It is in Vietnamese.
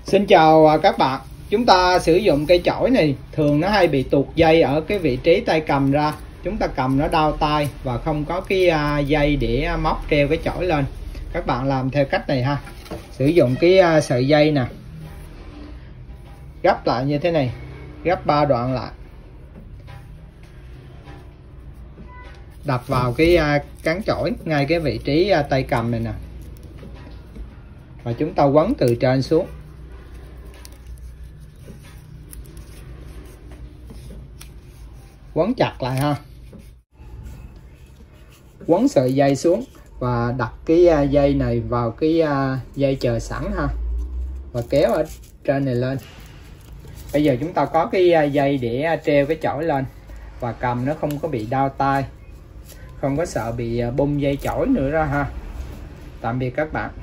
Xin chào các bạn. Chúng ta sử dụng cây chổi này thường nó hay bị tuột dây ở cái vị trí tay cầm ra. Chúng ta cầm nó đau tay và không có cái dây để móc treo cái chổi lên. Các bạn làm theo cách này ha. Sử dụng cái sợi dây nè, gấp lại như thế này, gấp 3 đoạn lại, đập vào cái cán chổi ngay cái vị trí tay cầm này nè, và chúng ta quấn từ trên xuống. Quấn chặt lại ha, quấn sợi dây xuống và đặt cái dây này vào cái dây chờ sẵn ha, và kéo ở trên này lên. Bây giờ chúng ta có cái dây để treo cái chổi lên và cầm nó không có bị đau tay, không có sợ bị bung dây chổi nữa ra ha. Tạm biệt các bạn.